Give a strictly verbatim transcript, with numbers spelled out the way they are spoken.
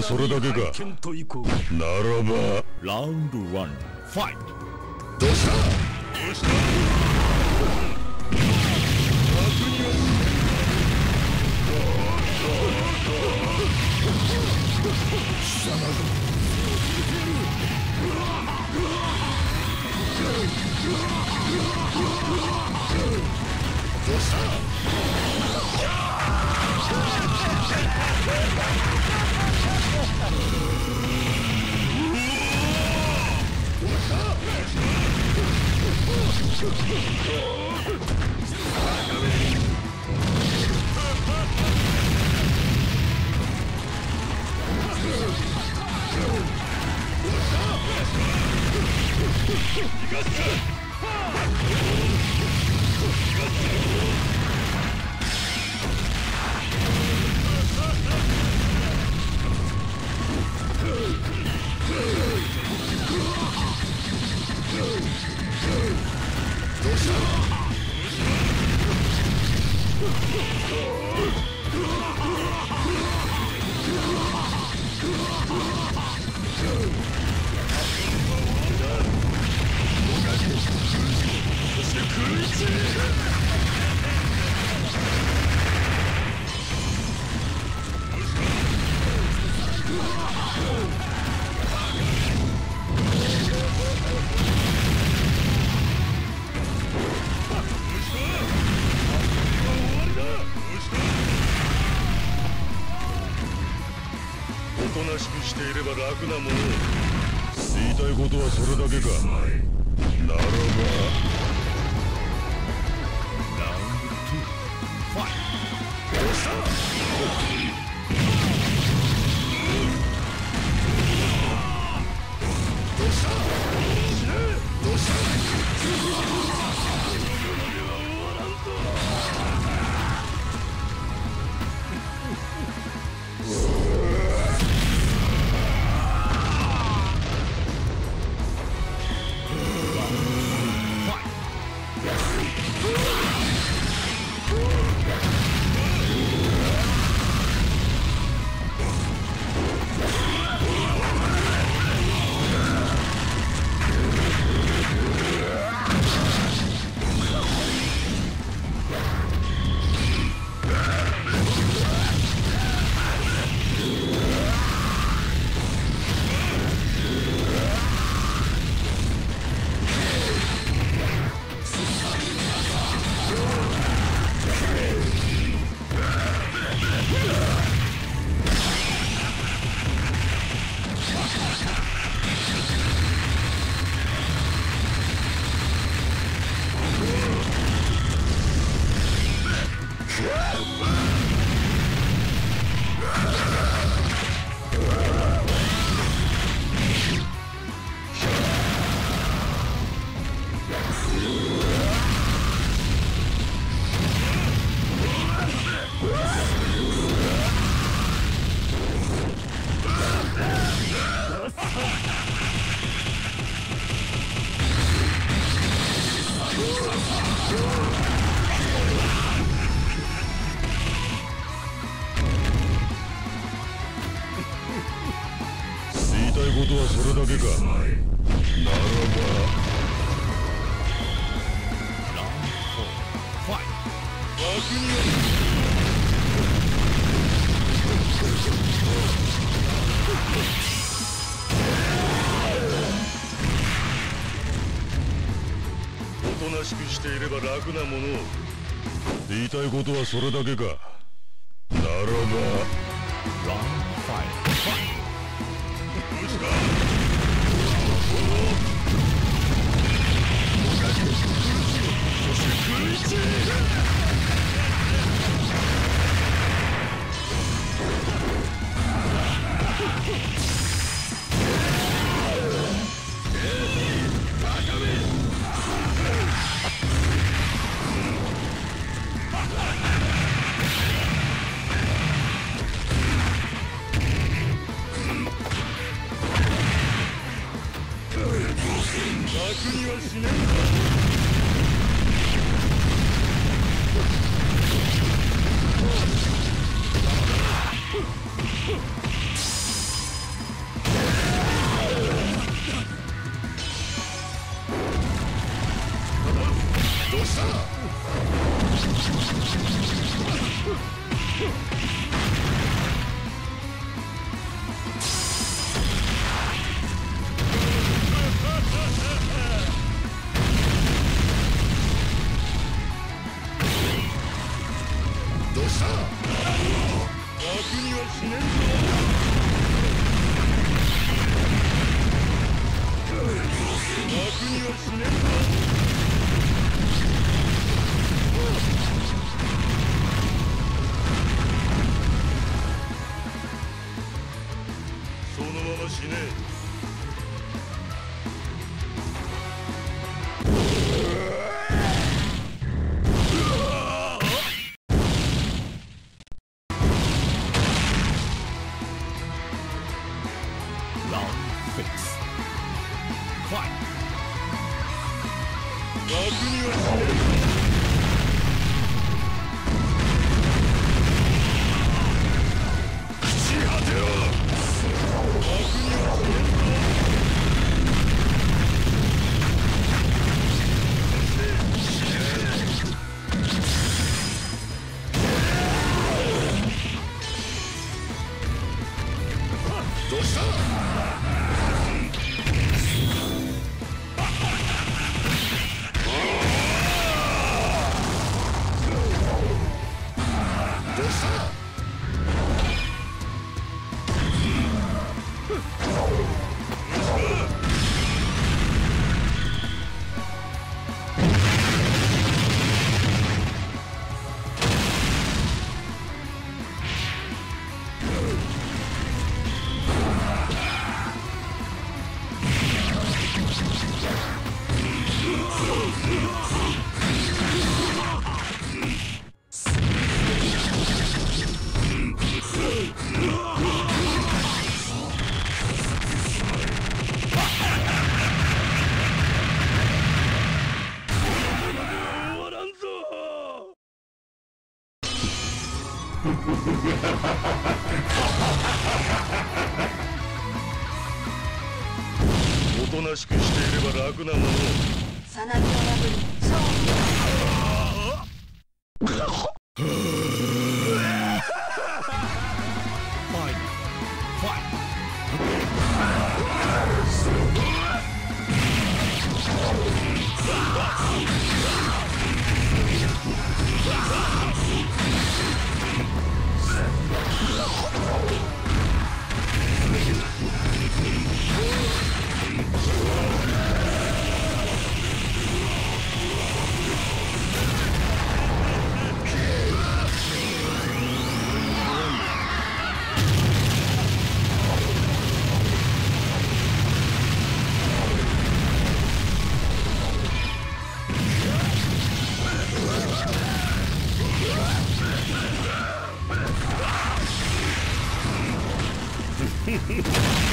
それだけか。ならばラウンドワン、ファイト。 どうしたどうしたどうしたおとなしくしていれば楽なもの。言いたいことはそれだけか。ならばラウンドツー、ファイト。 どうしたどうした死ねどうした言いたいことはそれだけか。ならばラウンドフォー、ファイおとなしくしていれば楽なもの。言いたいことはそれだけか。ならばト。ラウンドファイト。 どうしたそして食いち楽にはしねえんだ。 しねえ。楽にはしねえ。朽ち果てろ。楽にはしねえ。どうした？どうした？おとなしくしていれば楽なものを。 さなぎを破り勝フフフ。